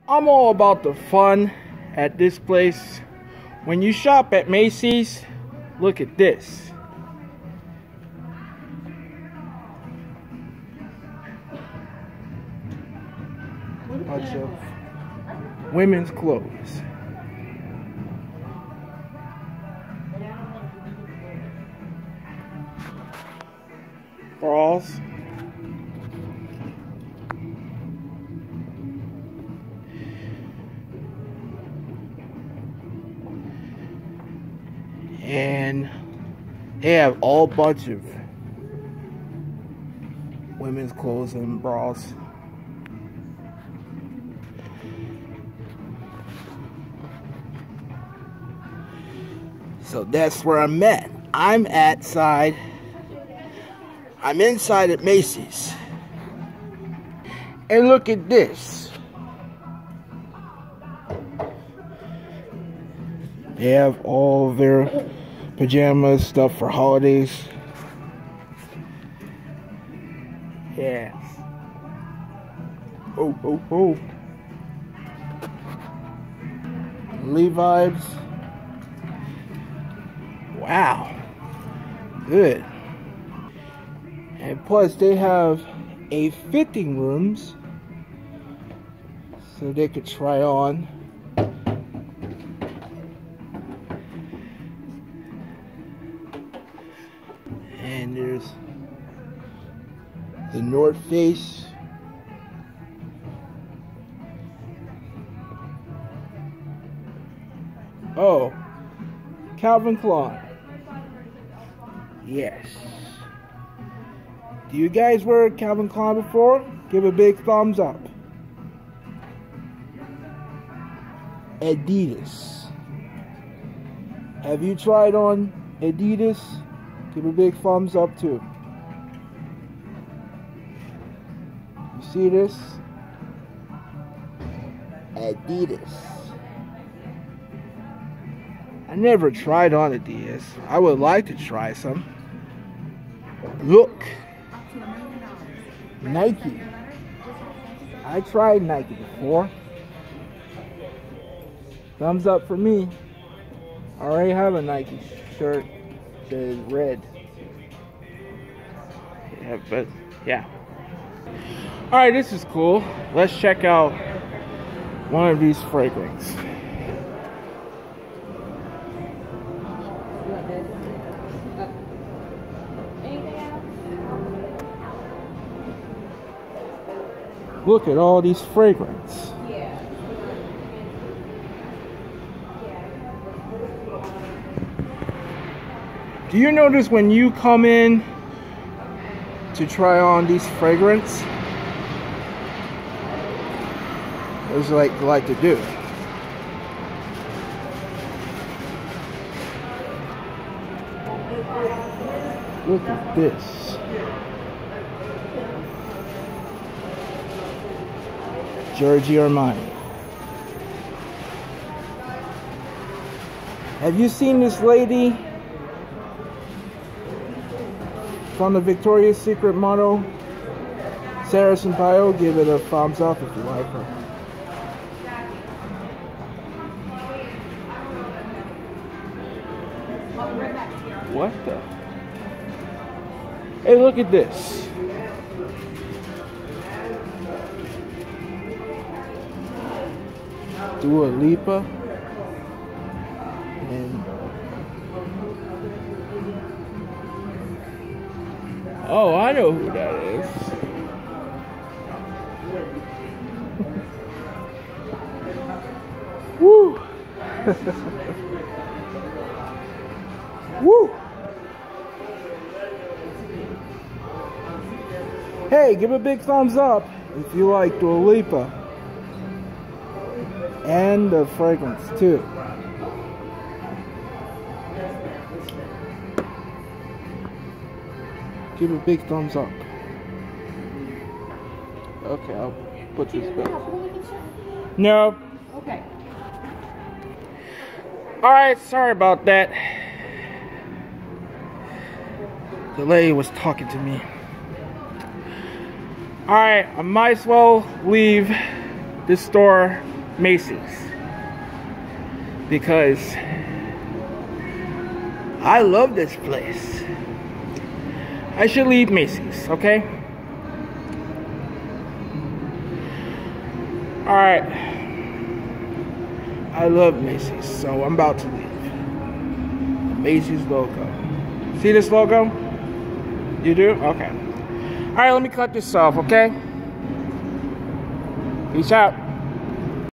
I'm all about the fun at this place. When you shop at Macy's, look at this. Bunch of women's clothes. Bras. And they have all bunch of women's clothes and bras. So that's where I'm at. I'm inside at Macy's. And look at this. They have all their pajamas, stuff for holidays. Yeah. Oh. Levi's. Wow. Good. And plus they have a fitting rooms so they could try on. And there's the North Face. Oh, Calvin Klein. Yes. Do you guys wear Calvin Klein before? Give a big thumbs up. Adidas. Have you tried on Adidas? Give a big thumbs up too. You see this? Adidas. I never tried on Adidas. I would like to try some. Look. Nike. I tried Nike before. Thumbs up for me. I already have a Nike shirt that is red. Yeah, but yeah. Alright, this is cool. Let's check out one of these fragrances. Look at all these fragrances. Do you notice when you come in to try on these fragrances, what does it like to do? Look at this. Giorgio Armani. Have you seen this lady from the Victoria's Secret model, Sarah Sampaio? Give it a thumbs up if you like her. What the? Hey, look at this. Dua Lipa. And oh, I know who that is. Woo! Woo! Hey, give a big thumbs up if you like Dua Lipa. And the fragrance too. Give a big thumbs up. Okay, I'll put this back. No. Okay. Alright, sorry about that. The lady was talking to me. Alright, I might as well leave this store Macy's. Because I love this place. I should leave Macy's, okay? Alright. I love Macy's, so I'm about to leave. The Macy's logo. See this logo? You do? Okay. Alright, let me cut this off, okay? Peace out.